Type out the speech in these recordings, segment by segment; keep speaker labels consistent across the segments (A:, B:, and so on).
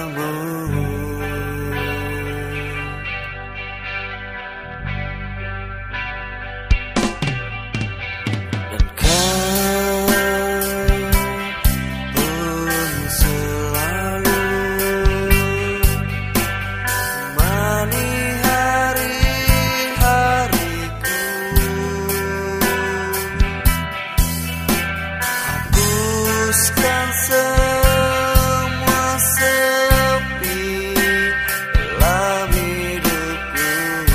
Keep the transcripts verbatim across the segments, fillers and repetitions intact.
A: tanpamu. Dan kau pun selalu menemani hari-hariku. Hapuskan semua sepi dalam hidupku.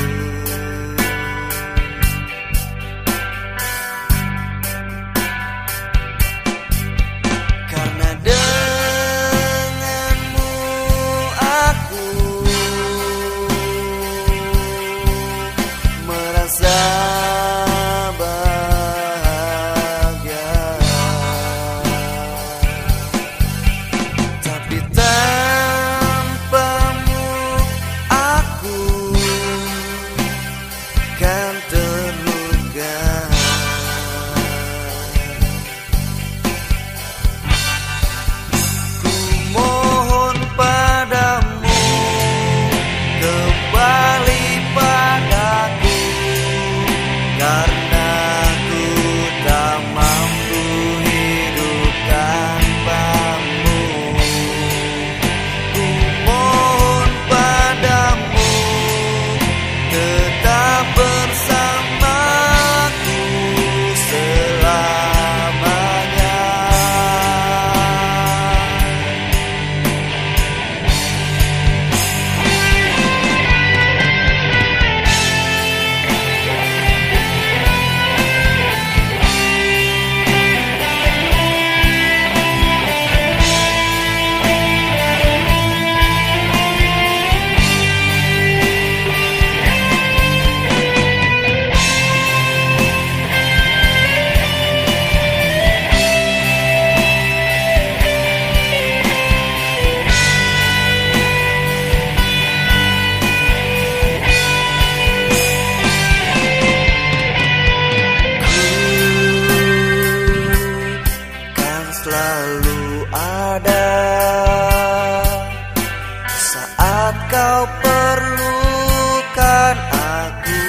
A: Karena denganmu aku merasa bahagia. Tapi tanpamu aku kan terluka. Ku mohon padamu, kembali padaku, karena ku tak mampu hidup tanpamu. Ku mohon padamu, tetap bersamaku selamanya. Selalu ada saat kau perlukan aku.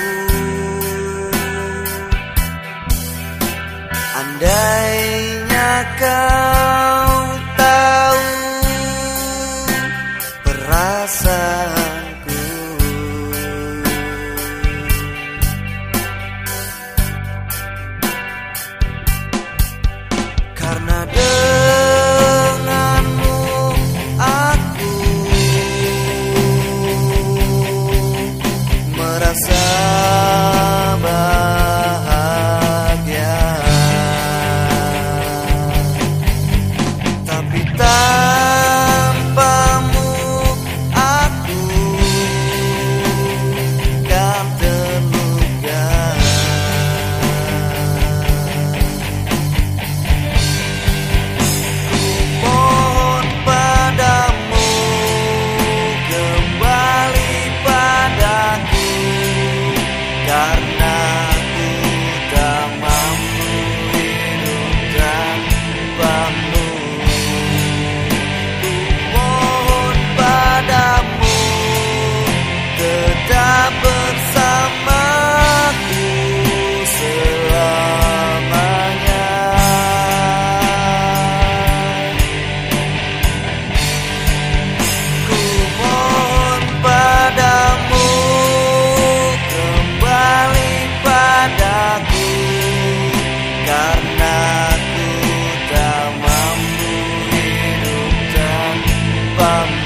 A: Andainya kau tahu perasaanku. Karena denganmu aku merasa bahagia. Tapi tanpamu aku kan terluka. Mohon padamu, kembali padaku, karena ku tak mampu hidup tanpamu. Ku mohon padamu, tetap bersamaku selamanya. Ku mohon padamu, kembali padaku, karena ku tak mampu hidup tanpamu.